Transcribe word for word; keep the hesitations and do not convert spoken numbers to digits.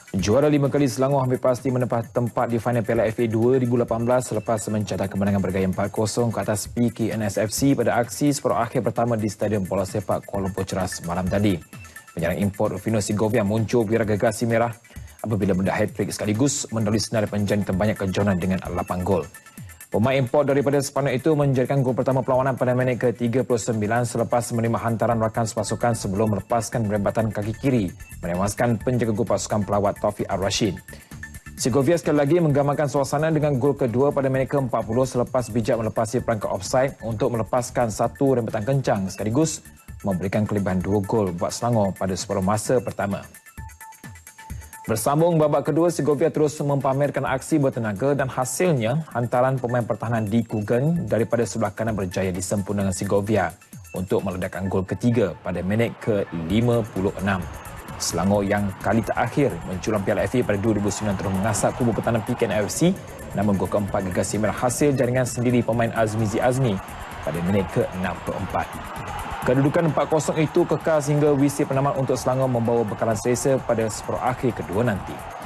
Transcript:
Juara lima kali Selangor hampir pasti menempah tempat di final Piala F A dua ribu lapan belas selepas mencatat kemenangan bergaya empat kosong ke atas P K N S F C pada aksi separuh akhir pertama di Stadium Bola Sepak Kuala Lumpur Ceras malam tadi. Penyerang import Rufino Segovia muncul bira gergasi merah apabila mendak hat-trick sekaligus melalui senarai penjani terbanyak kejohanan dengan lapan gol. Pemain import daripada Sepanyol itu menjadikan gol pertama perlawanan pada minit ke tiga puluh sembilan selepas menerima hantaran rakan sepasukan sebelum melepaskan rebatan kaki kiri menewaskan penjaga gol pasukan pelawat Taufik Ar-Rashid. Segovia sekali lagi menggambarkan suasana dengan gol kedua pada minit ke empat puluh selepas bijak melepasi perangkap offside untuk melepaskan satu rebatan kencang sekaligus memberikan kelebihan dua gol buat Selangor pada separuh masa pertama. Bersambung babak kedua, Segovia terus mempamerkan aksi bertenaga dan hasilnya hantaran pemain pertahanan Di Kugen daripada sebelah kanan berjaya disempurnakan Segovia untuk meledakkan gol ketiga pada minit ke lima puluh enam. Selangor yang kali terakhir menculang Piala F A pada dua ribu sembilan terus mengasak kubu pertahanan P K N F C, namun gol keempat gergasi merah hasil jaringan sendiri pemain Azmizi Azmi pada minit ke enam puluh empat. Kedudukan empat kosong itu kekal sehingga W C penamat untuk Selangor membawa bekalan selesa pada separuh akhir kedua nanti.